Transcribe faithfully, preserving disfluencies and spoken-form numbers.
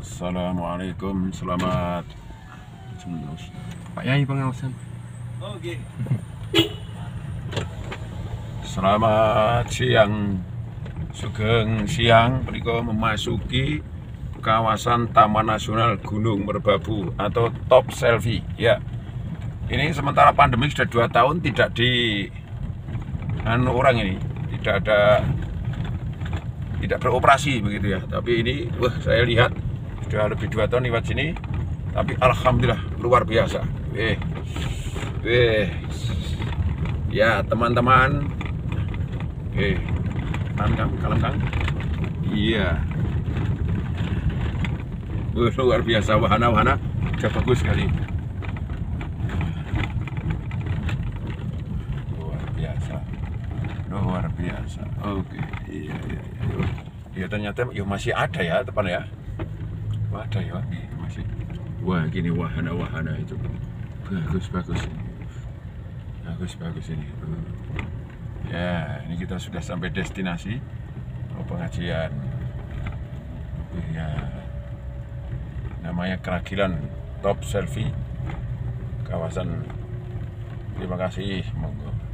Assalamualaikum, selamat Pak Yai pengawasan. Oke. Selamat siang, sugeng siang. Mereka memasuki kawasan Taman Nasional Gunung Merbabu atau Top Selfie. Ya, ini sementara pandemi sudah dua tahun tidak di anu orang ini, tidak ada, tidak beroperasi begitu ya. Tapi ini, wah saya lihat sudah lebih dua tahun lewat sini. Tapi alhamdulillah luar biasa. Eh, eh, ya teman-teman. Eh, kalem kang, kalem kang. Iya. Uh, luar biasa, wahana-wahana sudah bagus sekali. Luar biasa, luar biasa. Oke, iya, iya, iya. Ya ternyata ya masih ada ya teman ya. Wah, ada ya masih. Wah, gini wahana-wahana itu bagus, bagus, bagus, bagus ini. Ya, ini kita sudah sampai destinasi oh, pengajian. Ya, namanya Keragilan Top Selfie, kawasan. Terima kasih, monggo.